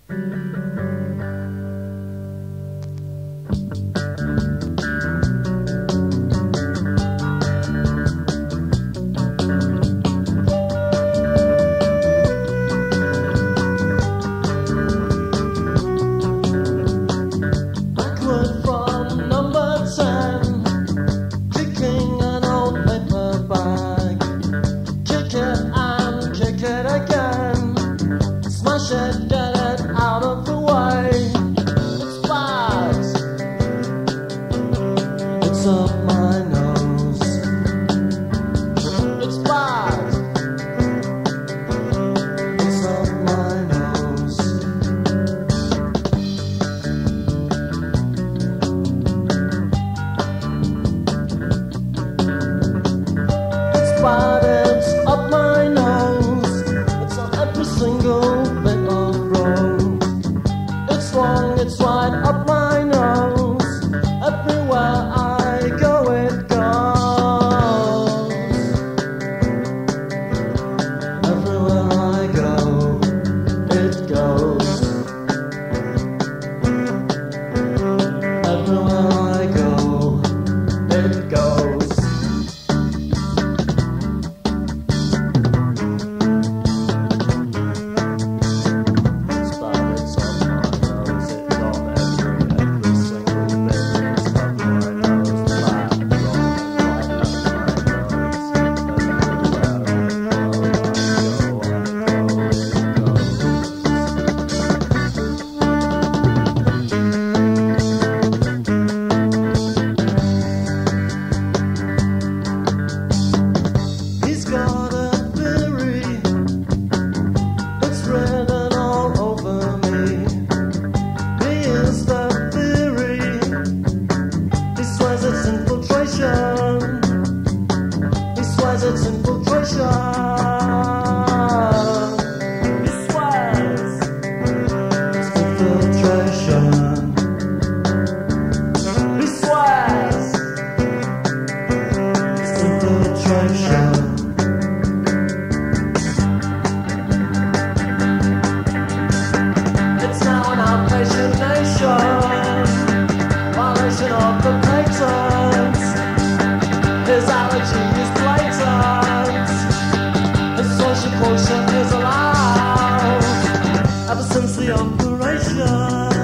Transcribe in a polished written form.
It's right up my nose. Everywhere I go, it goes. Everywhere I go, it goes. Everywhere I go, it goes. It's infiltration. He swears it's infiltration. He swears it's infiltration. It's now an outpatient nation, violation of the patents. His allergy is blatant. His social quotient is allowed ever since the operation.